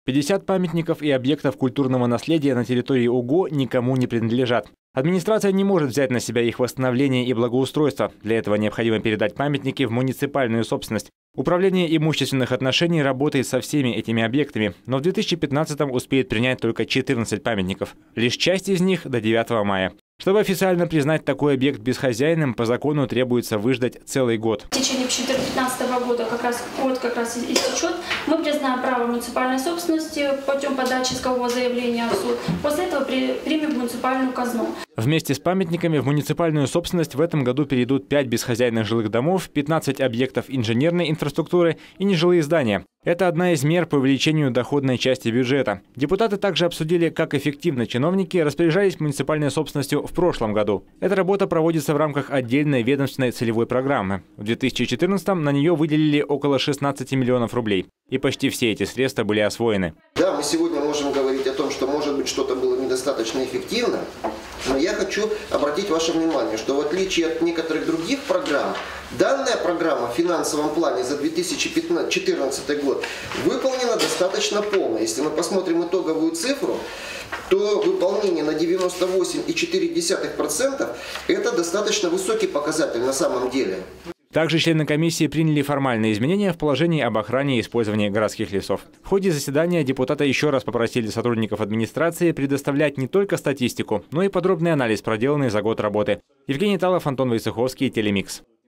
50 памятников и объектов культурного наследия на территории УГО никому не принадлежат. Администрация не может взять на себя их восстановление и благоустройство. Для этого необходимо передать памятники в муниципальную собственность. Управление имущественных отношений работает со всеми этими объектами, но в 2015-м успеет принять только 14 памятников. Лишь часть из них до 9 мая. Чтобы официально признать такой объект безхозяйным, по закону требуется выждать целый год. В течение 2015 года год истечет. Мы признаем право муниципальной собственности путем подачи искового заявления в суд. После этого примем муниципальную казну. Вместе с памятниками в муниципальную собственность в этом году перейдут 5 безхозяйных жилых домов, 15 объектов инженерной инфраструктуры и нежилые здания. Это одна из мер по увеличению доходной части бюджета. Депутаты также обсудили, как эффективно чиновники распоряжались муниципальной собственностью в прошлом году. Эта работа проводится в рамках отдельной ведомственной целевой программы. В 2014-м на нее выделили около 16 миллионов рублей. И почти все эти средства были освоены. Да, мы сегодня можем говорить о том, что, может быть, что-то было недостаточно эффективно. Но я хочу обратить ваше внимание, что в отличие от некоторых других программ, данная программа в финансовом плане за 2014 год выполнена достаточно полно. Если мы посмотрим итоговую цифру, то выполнение на 98,4% это достаточно высокий показатель на самом деле. Также члены комиссии приняли формальные изменения в положении об охране и использовании городских лесов. В ходе заседания депутаты еще раз попросили сотрудников администрации предоставлять не только статистику, но и подробный анализ, проделанный за год работы. Евгений Талов, Антон Войцеховский, Телемикс.